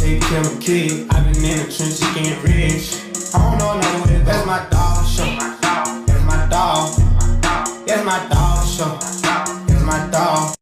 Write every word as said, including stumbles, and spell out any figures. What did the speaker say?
take care of my kid. I been in the trenches getting rich. I don't know another way. That's my dog show. That's my dog. That's my dog show. That's my dog.